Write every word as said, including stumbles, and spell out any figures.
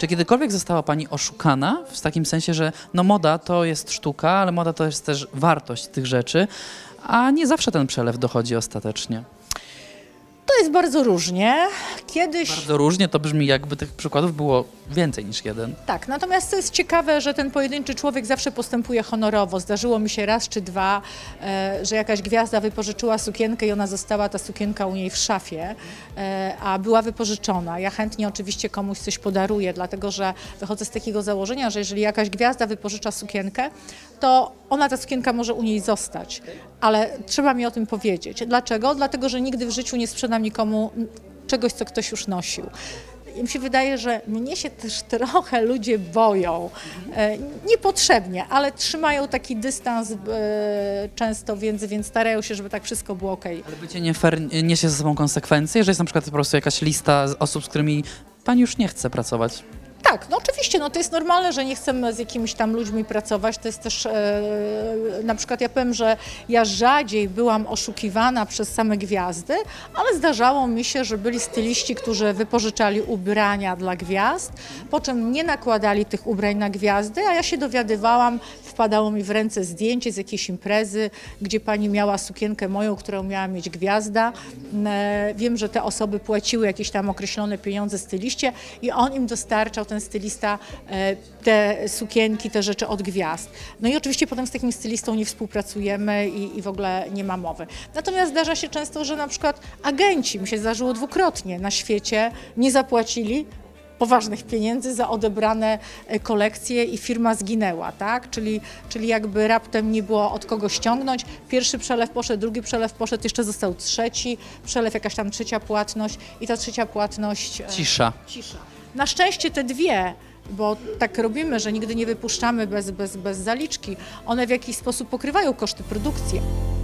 Czy kiedykolwiek została pani oszukana w takim sensie, że no moda to jest sztuka, ale moda to jest też wartość tych rzeczy, a nie zawsze ten przelew dochodzi ostatecznie? To jest bardzo różnie. Kiedyś... Bardzo różnie, to brzmi jakby tych przykładów było więcej niż jeden. Tak, natomiast to jest ciekawe, że ten pojedynczy człowiek zawsze postępuje honorowo. Zdarzyło mi się raz czy dwa, e, że jakaś gwiazda wypożyczyła sukienkę i ona została, ta sukienka u niej w szafie, e, a była wypożyczona. Ja chętnie oczywiście komuś coś podaruję, dlatego że wychodzę z takiego założenia, że jeżeli jakaś gwiazda wypożycza sukienkę, to ona, ta sukienka może u niej zostać, ale trzeba mi o tym powiedzieć. Dlaczego? Dlatego, że nigdy w życiu nie sprzedam nikomu czegoś, co ktoś już nosił. Mi się wydaje, że mnie się też trochę ludzie boją, e, niepotrzebnie, ale trzymają taki dystans e, często, więc, więc starają się, żeby tak wszystko było okej. Ale bycie nie fair niesie ze sobą konsekwencje, że jest na przykład po prostu jakaś lista z osób, z którymi pani już nie chce pracować? Tak, no oczywiście, no to jest normalne, że nie chcemy z jakimiś tam ludźmi pracować, to jest też, e, na przykład ja powiem, że ja rzadziej byłam oszukiwana przez same gwiazdy, ale zdarzało mi się, że byli styliści, którzy wypożyczali ubrania dla gwiazd, po czym nie nakładali tych ubrań na gwiazdy, a ja się dowiadywałam, wpadało mi w ręce zdjęcie z jakiejś imprezy, gdzie pani miała sukienkę moją, którą miała mieć gwiazda. E, wiem, że te osoby płaciły jakieś tam określone pieniądze styliście i on im dostarczał, ten stylista, te sukienki, te rzeczy od gwiazd. No i oczywiście potem z takim stylistą nie współpracujemy i, i w ogóle nie ma mowy. Natomiast zdarza się często, że na przykład agenci, mi się zdarzyło dwukrotnie na świecie, nie zapłacili poważnych pieniędzy za odebrane kolekcje i firma zginęła, tak? Czyli, czyli jakby raptem nie było od kogo ściągnąć. Pierwszy przelew poszedł, drugi przelew poszedł, jeszcze został trzeci przelew, jakaś tam trzecia płatność i ta trzecia płatność... Cisza. Cisza. Na szczęście te dwie, bo tak robimy, że nigdy nie wypuszczamy bez, bez, bez zaliczki, one w jakiś sposób pokrywają koszty produkcji.